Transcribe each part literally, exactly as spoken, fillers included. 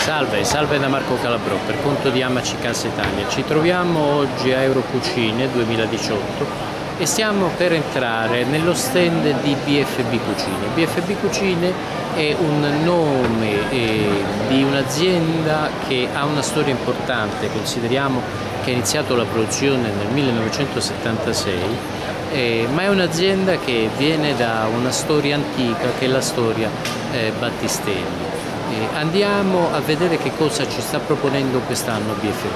Salve, salve da Marco Calabrò per conto di Amaci Casa Italia. Ci troviamo oggi a Eurocucine duemiladiciotto e stiamo per entrare nello stand di B F B Cucine. B F B Cucine è un nome eh, di un'azienda che ha una storia importante. Consideriamo che ha iniziato la produzione nel millenovecentosettantasei, eh, ma è un'azienda che viene da una storia antica, che è la storia eh, Battistelli. Eh, andiamo a vedere che cosa ci sta proponendo quest'anno B F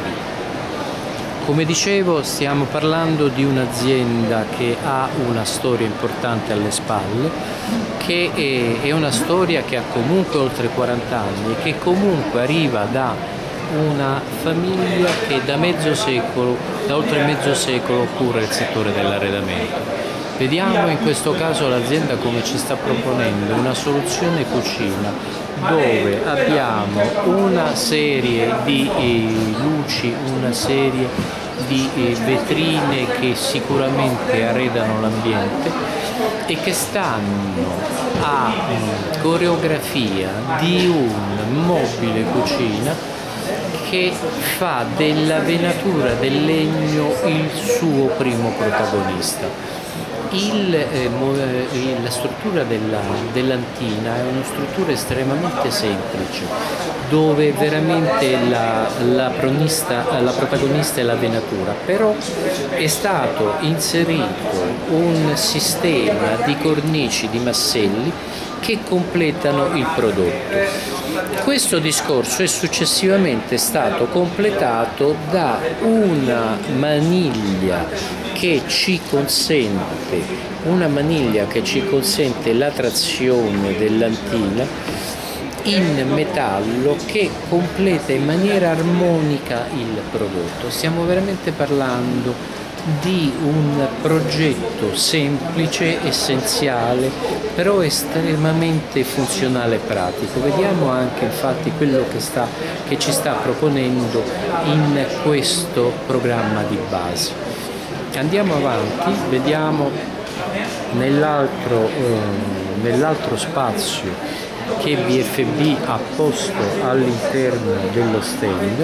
B. Come dicevo, stiamo parlando di un'azienda che ha una storia importante alle spalle, che è, è una storia che ha comunque oltre quaranta anni e che comunque arriva da una famiglia che da mezzo secolo, da oltre mezzo secolo cura il settore dell'arredamento. Vediamo in questo caso l'azienda come ci sta proponendo una soluzione cucina dove abbiamo una serie di eh, luci, una serie di eh, vetrine che sicuramente arredano l'ambiente e che stanno a eh, coreografia di un mobile cucina che fa della venatura del legno il suo primo protagonista. Il, eh, la struttura della, dell'antina è una struttura estremamente semplice, dove veramente la, la, pronista, la protagonista è la venatura, però è stato inserito un sistema di cornici, di masselli che completano il prodotto. Questo discorso è successivamente stato completato da una maniglia che ci consente, una maniglia che ci consente la trazione dell'antina in metallo che completa in maniera armonica il prodotto. Stiamo veramente parlando di un progetto semplice, essenziale, però estremamente funzionale e pratico. Vediamo anche infatti quello che, sta, che ci sta proponendo in questo programma di base. Andiamo avanti, vediamo nell'altro eh, nell'altro spazio che B F B ha posto all'interno dello stand.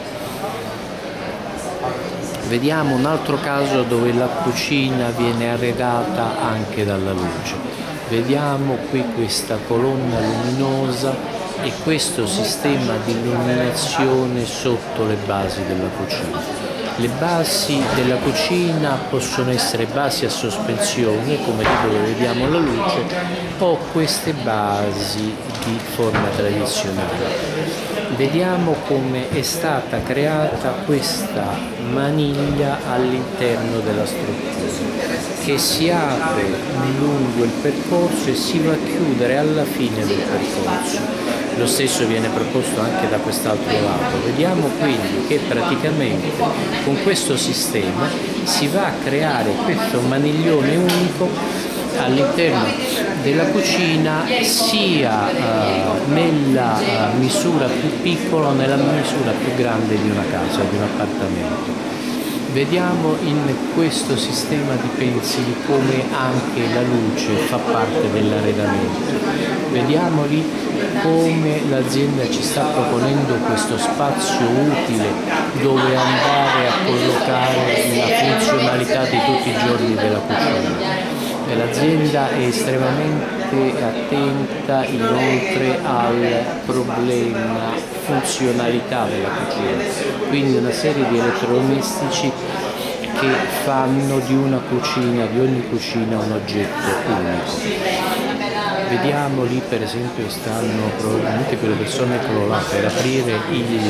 Vediamo un altro caso dove la cucina viene arredata anche dalla luce. Vediamo qui questa colonna luminosa e questo sistema di illuminazione sotto le basi della cucina. Le basi della cucina possono essere basi a sospensione, come dove vediamo la luce, o queste basi di forma tradizionale. Vediamo come è stata creata questa maniglia all'interno della struttura, che si apre lungo il percorso e si va a chiudere alla fine del percorso. Lo stesso viene proposto anche da quest'altro lato. Vediamo quindi che praticamente con questo sistema si va a creare questo maniglione unico all'interno della cucina, sia uh, nella uh, misura più piccola o nella misura più grande di una casa, di un appartamento. Vediamo in questo sistema di pensili come anche la luce fa parte dell'arredamento. Vediamo lì come l'azienda ci sta proponendo questo spazio utile dove andare a collocare la funzionalità di tutti i giorni della cucina. L'azienda è estremamente attenta inoltre al problema funzionalità della cucina, quindi una serie di elettrodomestici che fanno di una cucina, di ogni cucina, un oggetto unico. Vediamo lì per esempio stanno probabilmente quelle persone che là per aprire, il,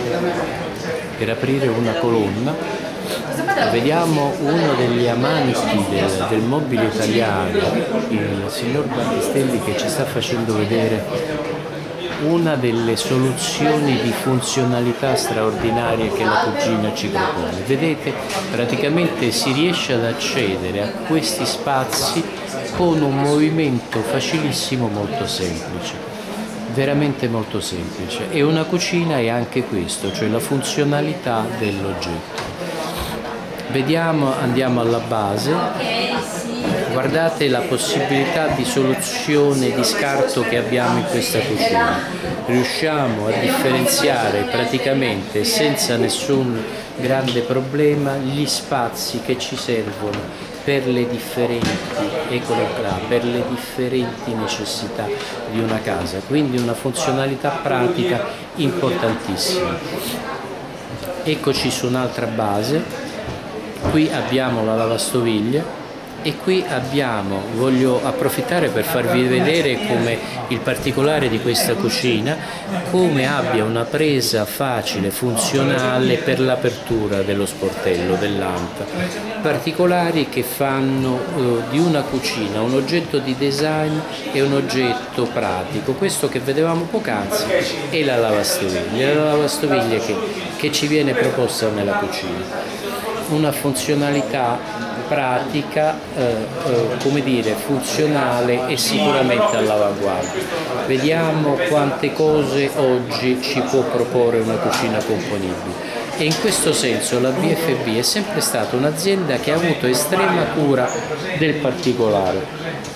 per aprire una colonna. Vediamo uno degli amanti del, del mobile italiano, il signor Battistelli, che ci sta facendo vedere una delle soluzioni di funzionalità straordinarie che la cucina ci propone. Vedete, praticamente si riesce ad accedere a questi spazi con un movimento facilissimo, molto semplice, veramente molto semplice. E una cucina è anche questo, cioè la funzionalità dell'oggetto. Vediamo, andiamo alla base, Guardate la possibilità di soluzione di scarto che abbiamo in questa cucina. Riusciamo a differenziare praticamente senza nessun grande problema gli spazi che ci servono per le differenti, eccolo là, per le differenti necessità di una casa, quindi una funzionalità pratica importantissima. Eccoci su un'altra base, qui abbiamo la lavastoviglie e qui abbiamo, voglio approfittare per farvi vedere come il particolare di questa cucina, come abbia una presa facile, funzionale per l'apertura dello sportello, dell'anta. Particolari che fanno eh, di una cucina un oggetto di design e un oggetto pratico. Questo che vedevamo poc'anzi è la lavastoviglie, la lavastoviglie che, che ci viene proposta nella cucina. Una funzionalità pratica, eh, eh, come dire, funzionale e sicuramente all'avanguardia. Vediamo quante cose oggi ci può proporre una cucina componibile. E in questo senso la B F B è sempre stata un'azienda che ha avuto estrema cura del particolare.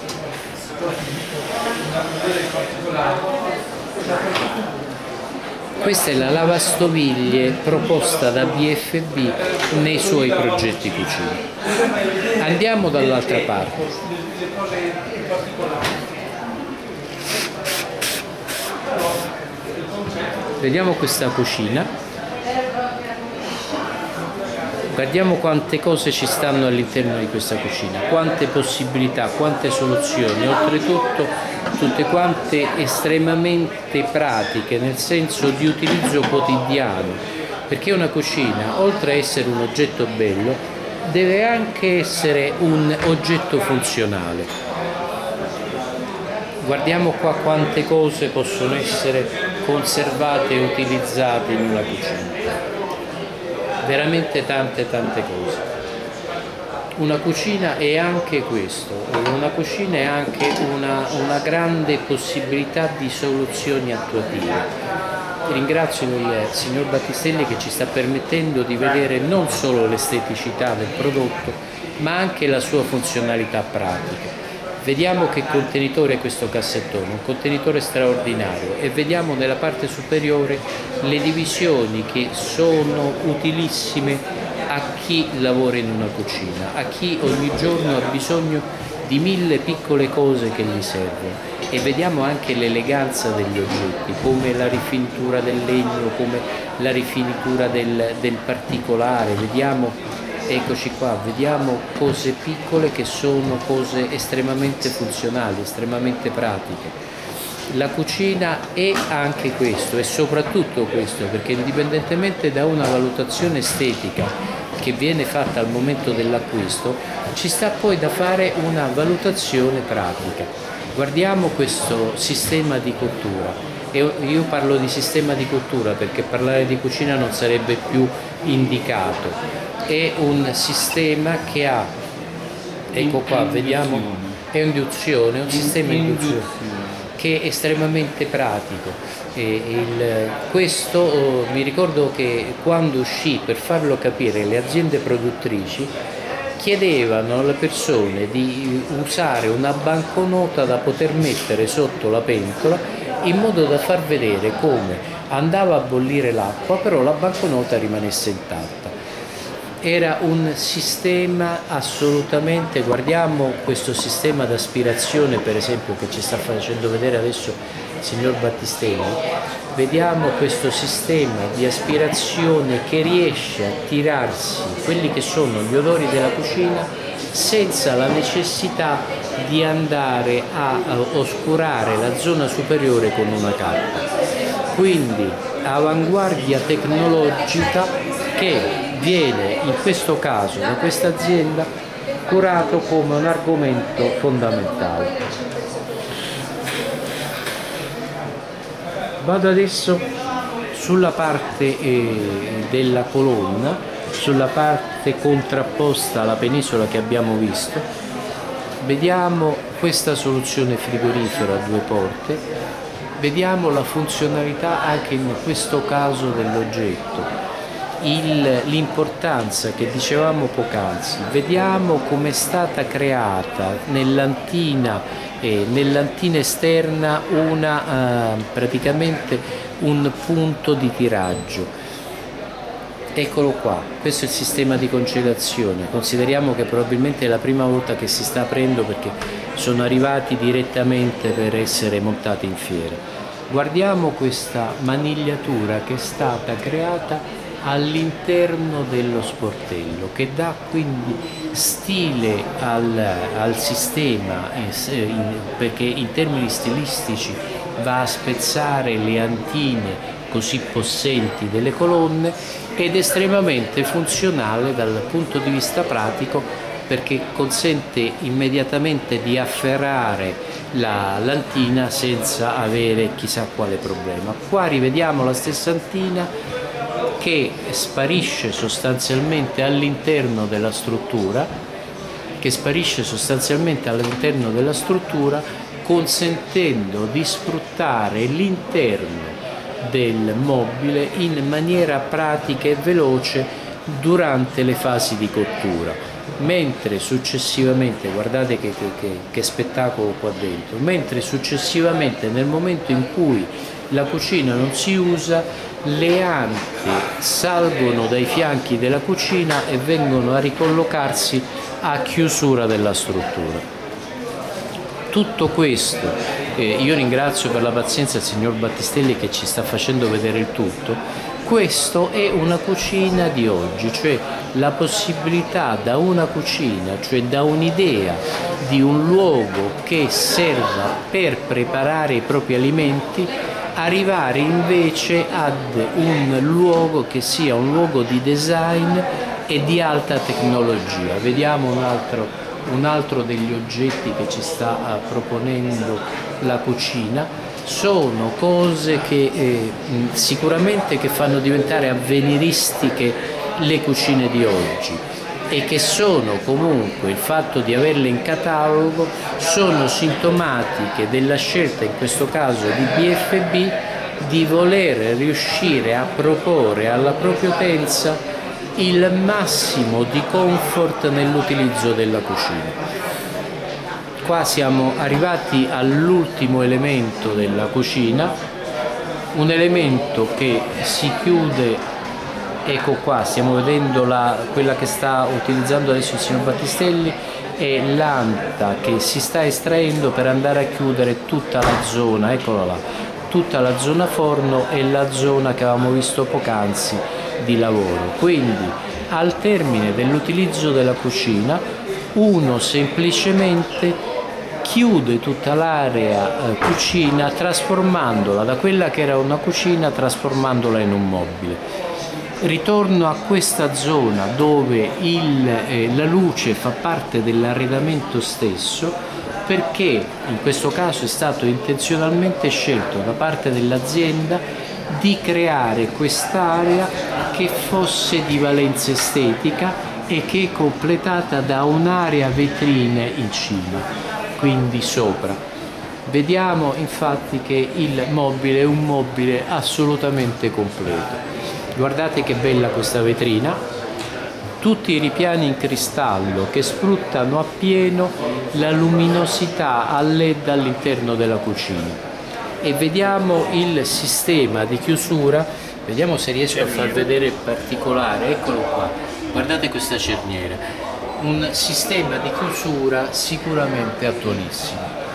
Questa è la lavastoviglie proposta da B F B nei suoi progetti cucina. Andiamo dall'altra parte. Vediamo questa cucina. Guardiamo quante cose ci stanno all'interno di questa cucina, quante possibilità, quante soluzioni, oltretutto tutte quante estremamente pratiche, nel senso di utilizzo quotidiano, perché una cucina, oltre a essere un oggetto bello, deve anche essere un oggetto funzionale. Guardiamo qua quante cose possono essere conservate e utilizzate in una cucina. Veramente tante tante cose. Una cucina è anche questo, una cucina è anche una, una grande possibilità di soluzioni attuative. Ringrazio il signor Battistelli che ci sta permettendo di vedere non solo l'esteticità del prodotto, ma anche la sua funzionalità pratica. Vediamo che contenitore è questo cassettone, un contenitore straordinario, e vediamo nella parte superiore le divisioni che sono utilissime a chi lavora in una cucina, a chi ogni giorno ha bisogno di mille piccole cose che gli servono. E vediamo anche l'eleganza degli oggetti, come la rifinitura del legno, come la rifinitura del, del particolare. Vediamo Eccoci qua, vediamo cose piccole che sono cose estremamente funzionali, estremamente pratiche. La cucina è anche questo e soprattutto questo, perché indipendentemente da una valutazione estetica che viene fatta al momento dell'acquisto, ci sta poi da fare una valutazione pratica. Guardiamo questo sistema di cottura. E io parlo di sistema di cottura perché parlare di cucina non sarebbe più indicato. È un sistema che ha, ecco qua, vediamo, è induzione, è un sistema induzione che è estremamente pratico. E il, questo oh, mi ricordo che quando uscì, per farlo capire, le aziende produttrici chiedevano alle persone di usare una banconota da poter mettere sotto la pentola in modo da far vedere come andava a bollire l'acqua, però la banconota rimanesse intatta. Era un sistema assolutamente, guardiamo questo sistema d'aspirazione per esempio che ci sta facendo vedere adesso il signor Battistelli, vediamo questo sistema di aspirazione che riesce a tirarsi quelli che sono gli odori della cucina senza la necessità di andare a oscurare la zona superiore con una carta. Quindi avanguardia tecnologica che viene in questo caso da questa azienda curato come un argomento fondamentale. Vado adesso sulla parte eh, della colonna, sulla parte contrapposta alla penisola che abbiamo visto. Vediamo questa soluzione frigorifera a due porte, vediamo la funzionalità anche in questo caso dell'oggetto. l'importanza che dicevamo poc'anzi. Vediamo come è stata creata nell'antina, eh, nell'antina esterna una, eh, praticamente un punto di tiraggio. Eccolo qua, questo è il sistema di conciliazione. Consideriamo che probabilmente è la prima volta che si sta aprendo perché sono arrivati direttamente per essere montati in fiera. Guardiamo questa manigliatura che è stata creata all'interno dello sportello, che dà quindi stile al, al sistema, perché in termini stilistici va a spezzare le antine così possenti delle colonne, ed estremamente funzionale dal punto di vista pratico, perché consente immediatamente di afferrare la lantina senza avere chissà quale problema. Qua rivediamo la stessa antina che sparisce sostanzialmente all'interno della struttura, che sparisce sostanzialmente all'interno della struttura, consentendo di sfruttare l'interno del mobile in maniera pratica e veloce durante le fasi di cottura, mentre successivamente, guardate che, che, che, che spettacolo qua dentro, mentre successivamente nel momento in cui la cucina non si usa, le ante salgono dai fianchi della cucina e vengono a ricollocarsi a chiusura della struttura. Tutto questo, eh, io ringrazio per la pazienza il signor Battistelli che ci sta facendo vedere il tutto. Questo è una cucina di oggi, cioè la possibilità da una cucina, cioè da un'idea di un luogo che serva per preparare i propri alimenti, arrivare invece ad un luogo che sia un luogo di design e di alta tecnologia. Vediamo un altro Un altro degli oggetti che ci sta uh, proponendo la cucina. Sono cose che eh, sicuramente che fanno diventare avveniristiche le cucine di oggi, e che sono comunque, il fatto di averle in catalogo, sono sintomatiche della scelta, in questo caso di B F B, di voler riuscire a proporre alla propria utenza il massimo di comfort nell'utilizzo della cucina. Qua siamo arrivati all'ultimo elemento della cucina, un elemento che si chiude, ecco qua, stiamo vedendo la, quella che sta utilizzando adesso il signor Battistelli, è l'anta che si sta estraendo per andare a chiudere tutta la zona, eccola là, tutta la zona forno e la zona che avevamo visto poc'anzi di lavoro. Quindi al termine dell'utilizzo della cucina uno semplicemente chiude tutta l'area eh, cucina, trasformandola da quella che era una cucina, trasformandola in un mobile. Ritorno a questa zona dove il, eh, la luce fa parte dell'arredamento stesso, perché in questo caso è stato intenzionalmente scelto da parte dell'azienda di creare quest'area che fosse di valenza estetica e che è completata da un'area vetrine in cima, quindi sopra. Vediamo infatti che il mobile è un mobile assolutamente completo. Guardate che bella questa vetrina, tutti i ripiani in cristallo che sfruttano appieno la luminosità a led all'interno della cucina. E vediamo il sistema di chiusura, vediamo se riesco a far vedere il particolare, eccolo qua, guardate questa cerniera, un sistema di chiusura sicuramente attualissimo,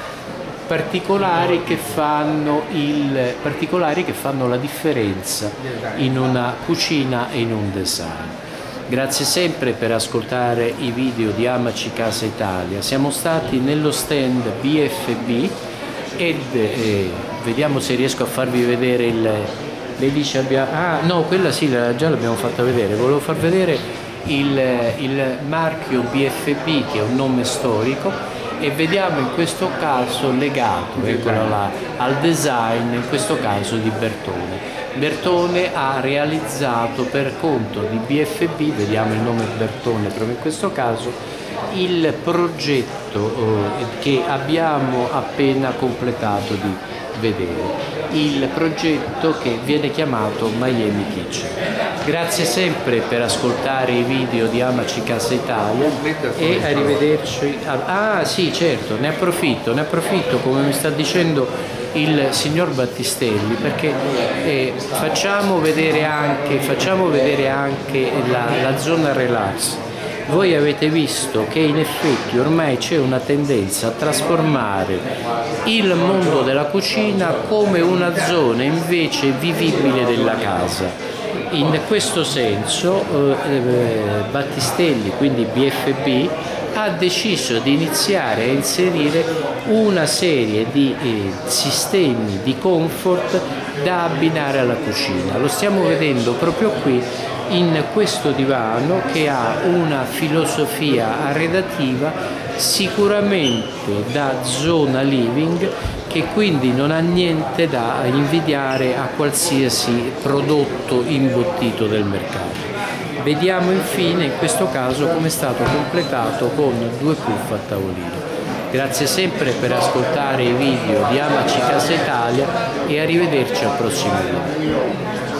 particolari che fanno, il, particolari che fanno la differenza in una cucina e in un design. Grazie sempre per ascoltare i video di Amaci Casa Italia. Siamo stati nello stand B F B ed eh, vediamo se riesco a farvi vedere il... Lei dice abbia... Ah no, quella sì, già l'abbiamo fatta vedere. Volevo far vedere il, il marchio B F B, che è un nome storico, e vediamo in questo caso legato, eccola là, al design, in questo caso di Bertone. Bertone ha realizzato per conto di B F B, vediamo il nome Bertone proprio in questo caso, il progetto eh, che abbiamo appena completato di vedere. il progetto che viene chiamato Miami Kitchen. Grazie sempre per ascoltare i video di Amaci Casa Italia e arrivederci. Ah sì, certo, ne approfitto, ne approfitto come mi sta dicendo il signor Battistelli, perché eh, facciamo vedere anche, facciamo vedere anche la, la zona relax. Voi avete visto che in effetti ormai c'è una tendenza a trasformare il mondo della cucina come una zona invece vivibile della casa. In questo senso eh, Battistelli, quindi B F B, ha deciso di iniziare a inserire una serie di eh, sistemi di comfort da abbinare alla cucina. Lo stiamo vedendo proprio qui in questo divano che ha una filosofia arredativa sicuramente da zona living, che quindi non ha niente da invidiare a qualsiasi prodotto imbottito del mercato. Vediamo infine in questo caso come è stato completato con due puff a tavolino. Grazie sempre per ascoltare i video di Amaci Casa Italia e arrivederci al prossimo video.